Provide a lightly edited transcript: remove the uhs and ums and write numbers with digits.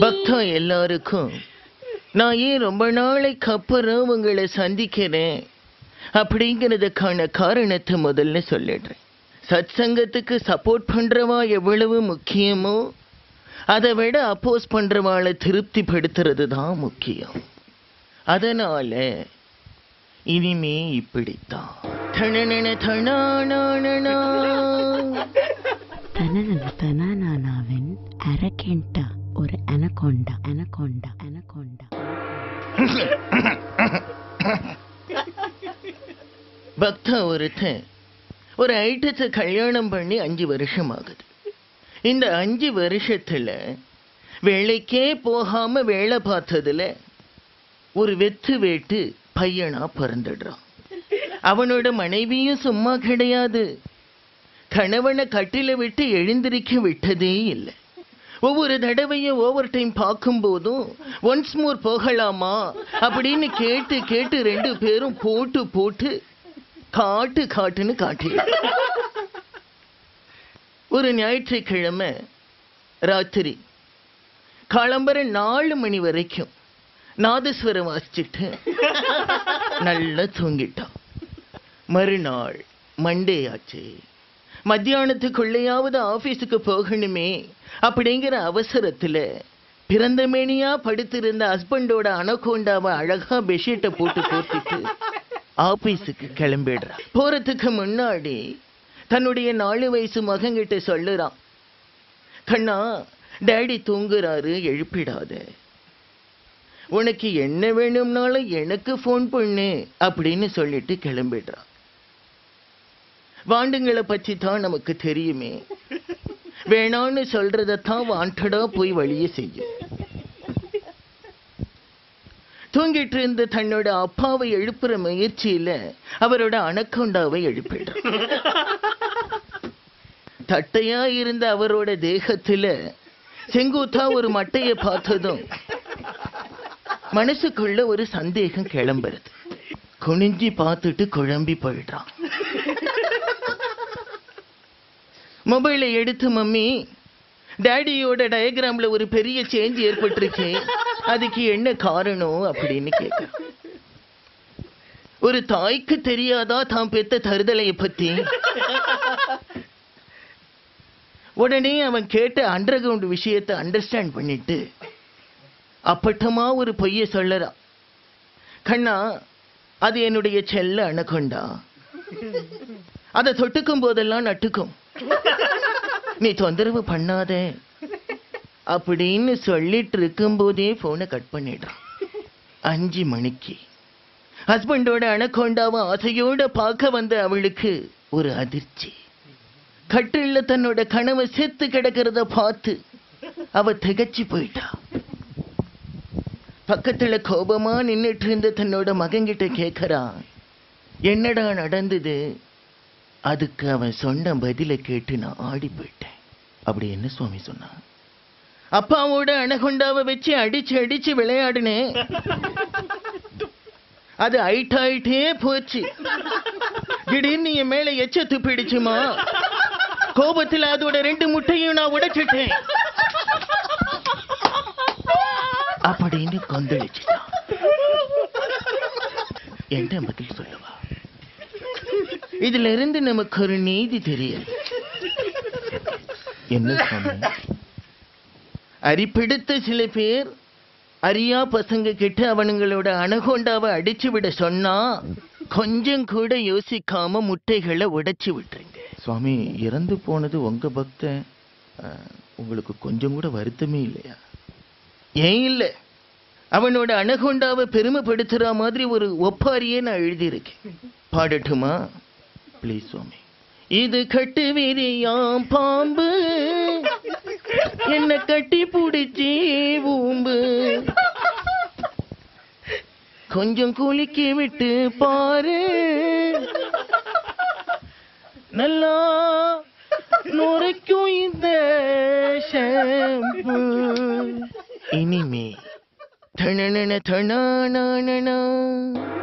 பக்தா எல்லாருக்கும் நான் ஏன் ரொம்ப நாளைக்கு அப்புறம் உங்களை சந்திக்கிறேன் அப்படிங்கிறதுக்கான காரணத்தை முதல்ல சொல்லிடுறேன். சத் சங்கத்துக்கு சப்போர்ட் பண்றவா எவ்வளவு முக்கியமோ அதை விட அப்போஸ் பண்றவாளை திருப்திப்படுத்துறது தான் முக்கியம். அதனால இனிமே இப்படித்தான். அரகெண்டா ஒரு அனகோண்டா அனகோண்டா அனகோண்டா. பக்தா ஒருத்தன் ஒரு ஐட்டத்தை கல்யாணம் பண்ணி 5 வருஷம் ஆகுது. இந்த 5 வருஷத்துல வேலைக்கே போகாம வேலை பார்த்ததுல ஒரு வெத்து வேட்டு பையனா பிறந்துடுறான். அவனோட மனைவியும் சும்மா கிடையாது. கணவனை கட்டில விட்டு எழுந்திருக்க விட்டதே இல்லை. ஒவ்வொரு தடவையும் ஓவர் டைம் பார்க்கும் போதும் ஒன்ஸ் மோர் போகலாமா அப்படின்னு கேட்டு கேட்டு 2 பேரும் போட்டு போட்டு காட்டு காட்டுன்னு காட்டி. ஒரு ஞாயிற்றுக்கிழமை ராத்திரி காலம்பரை 4 மணி வரைக்கும் நாதஸ்வரம் வாசிச்சுட்டு நல்லா தூங்கிட்டான். மறுநாள் மண்டே ஆச்சு. மத்தியானத்துக்குள்ளையாவது ஆபீஸுக்கு போகணுமே அப்படிங்கிற அவசரத்துல பிறந்த மேனியா படுத்திருந்த ஹஸ்பண்டோட அனகோண்டாவை அழகா பெட்ஷீட்டை போட்டு போத்திட்டு ஆபீஸுக்கு கிளம்பிடுறா. போறதுக்கு முன்னாடி தன்னுடைய 4 வயசு மகன்கிட்ட சொல்லுறான், கண்ணா டேடி தூங்குறாரு, எழுப்பிடாத. உனக்கு என்ன வேணும்னாலும் எனக்கு போன் பண்ணு அப்படின்னு சொல்லிட்டு கிளம்பிடுறான். வாண்டுங்களை பற்றி தான் நமக்கு தெரியுமே. வேணான்னு சொல்றதான் வாண்டடா போய் வழியே செய்யும். தூங்கிட்டு இருந்த தன்னோட அப்பாவை எழுப்புற முயற்சியில அவரோட அனகோண்டாவை எழுப்பிடுறான். தட்டையா இருந்த அவரோட தேகத்துல செங்குத்தா ஒரு மட்டையை பார்த்ததும் மனசுக்குள்ள ஒரு சந்தேகம் கிளம்புறது. குனிஞ்சி பார்த்துட்டு குழம்பி போயிடுறான். மொபைலை எடுத்து, மம்மி டேடியோட டயக்ராம்ல ஒரு பெரிய சேஞ்ச் ஏற்பட்டிருக்கு, அதுக்கு என்ன காரணம் அப்படின்னு கேட்க. ஒரு தாய்க்கு தெரியாதா தான் பெத்த தருதலையை பத்தி? உடனே அவன் கேட்ட அண்டர்கிரவுண்ட் விஷயத்தை அண்டர்ஸ்டாண்ட் பண்ணிட்டு அப்பட்டமா ஒரு பொய்ய சொல்லறான். கண்ணா, அது என்னுடைய செல்ல அனகோண்டா. அதை தொட்டுக்கும் போதெல்லாம் நட்டுக்கும், நீ தொந்தரவு பண்ணாத அப்படின்னு சொல்லிட்டு இருக்கும் போதே போனை கட் பண்ணிடுறான். 5 மணிக்கு ஹஸ்பண்டோட அனகோண்டாவை ஆசையோட பார்க்க வந்த அவளுக்கு ஒரு அதிர்ச்சி. கட்டில்ல தன்னோட கனவு செத்து கிடக்கிறத பார்த்து அவ திகச்சு போயிட்டா. பக்கத்துல கோபமா நின்னுட்டு இருந்த தன்னோட மகன்கிட்ட கேட்கறான், என்னடா நடந்தது? அதுக்கு அவன் சொன்ன பதில கேட்டு நான் ஆடி போயிட்டேன். அப்படி என்ன சுவாமி சொன்னான்? அப்பாவோட அனகோண்டாவை வச்சு அடிச்சு அடிச்சு விளையாடுனேன், அது ஆயிட்டே போச்சு. திடீர்னு என் மேல எச்ச துப்பிடுச்சுமா, கோபத்துல அதோட 2 முட்டையும் நான் உடைச்சிட்டேன் அப்படின்னு கொந்தளிச்சுட்டான். என்ன பதில் சொல்லுவா? இதுல இருந்து நமக்கு ஒரு நீதி தெரியும். என்ன சொன்ன? அரிப்பிடித்த சில பேர் அரியா பசங்க கிட்ட அவனுங்களோட அனகோண்டாவை அடிச்சு விட சொன்னா கொஞ்சம் கூட யோசிக்காம முட்டைகளை உடைச்சு விட்டுருங்க. சுவாமி, இறந்து போனது உங்க பக்தன், உங்களுக்கு கொஞ்சம் கூட வருத்தமே இல்லையா? ஏன் இல்ல, அவனோட அனகோண்டாவை பெருமைப்படுத்துற மாதிரி ஒரு ஒப்பாரியே நான் எழுதியிருக்கேன். பாடட்டுமா? ப்ளீஸ் சுவாமி. இது கட்டு வீரியாம் பாம்பு, என்ன கட்டி பிடிச்சி ஊம்பு, கொஞ்சம் குளிக்க விட்டு பாரு, நல்லா நுரைக்கும் இந்த ஷாம்பு. இனிமே தணன தணானா